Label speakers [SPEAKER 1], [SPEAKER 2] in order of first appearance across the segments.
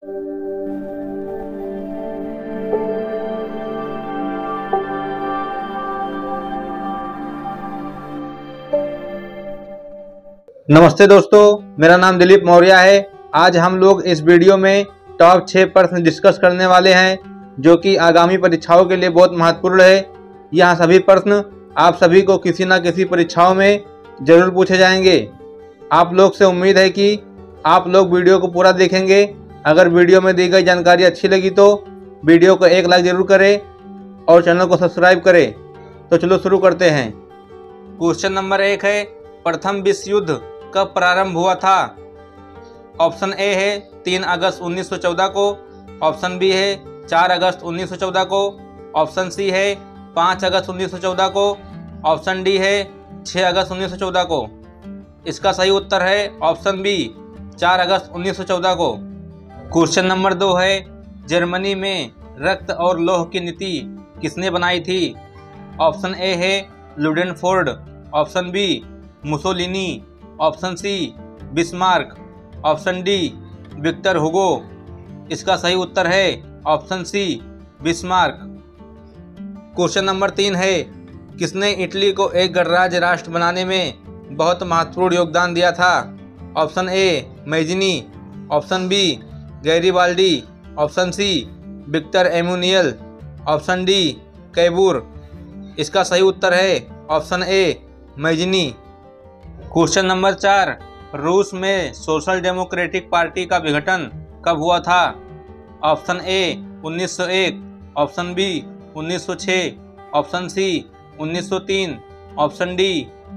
[SPEAKER 1] नमस्ते दोस्तों, मेरा नाम दिलीप मौर्य है। आज हम लोग इस वीडियो में टॉप 6 प्रश्न डिस्कस करने वाले हैं जो कि आगामी परीक्षाओं के लिए बहुत महत्वपूर्ण है। यह सभी प्रश्न आप सभी को किसी न किसी परीक्षाओं में जरूर पूछे जाएंगे। आप लोग से उम्मीद है कि आप लोग वीडियो को पूरा देखेंगे। अगर वीडियो में दी गई जानकारी अच्छी लगी तो वीडियो को एक लाइक जरूर करें और चैनल को सब्सक्राइब करें। तो चलो शुरू करते हैं। क्वेश्चन नंबर 1 है, प्रथम विश्व युद्ध कब प्रारंभ हुआ था? ऑप्शन ए है 3 अगस्त 1914 को, ऑप्शन बी है 4 अगस्त 1914 को, ऑप्शन सी है 5 अगस्त 1914 को, ऑप्शन डी है 6 अगस्त 1914 को। इसका सही उत्तर है ऑप्शन बी 4 अगस्त 1914 को। क्वेश्चन नंबर 2 है, जर्मनी में रक्त और लौह की नीति किसने बनाई थी? ऑप्शन ए है Ludendorff, option B Mussolini, option C Bismarck, option D Victor Hugo. इसका सही उत्तर है option C Bismarck. Question number 3 है, किसने इटली को एक गणराज्य राष्ट्र बनाने में बहुत महत्वपूर्ण योगदान दिया था? Option A Mazzini, option B Garibaldi, option C Victor Emmanuel, option D Cavour. इसका सही उत्तर है option A Mazzini. Question number 4, रूस में सोशल डेमोक्रेटिक पार्टी का विघटन कब हुआ था? Option A 1901, option B 1906, option C 1903, option D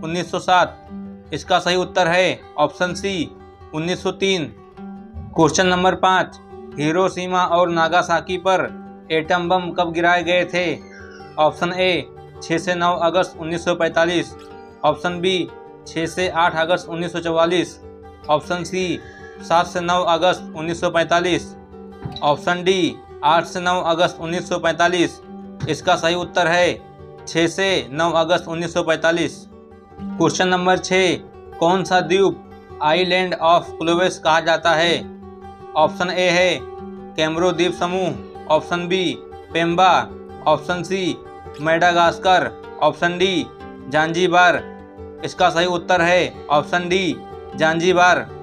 [SPEAKER 1] 1907। इसका सही उत्तर है option C 1903। Question number 5, Hiroshima और नागासाकी पर एटम बम कब गिराए गए थे? ऑप्शन ए 6 से 9 अगस्त 1945, ऑप्शन बी 6 से 8 अगस्त 1944, ऑप्शन सी 7 से 9 अगस्त 1945, ऑप्शन डी 8 से 9 अगस्त 1945। इसका सही उत्तर है 6 से 9 अगस्त 1945। क्वेश्चन नंबर 6, कौन सा द्वीप आइलैंड ऑफ क्लोवेस कहा जाता है? ऑप्शन ए है कैमरो द्वीप समूह, option B Pemba, option C Madagascar, option D Zanzibar. इसका सही उत्तर है ऑप्शन डी जांजीबार।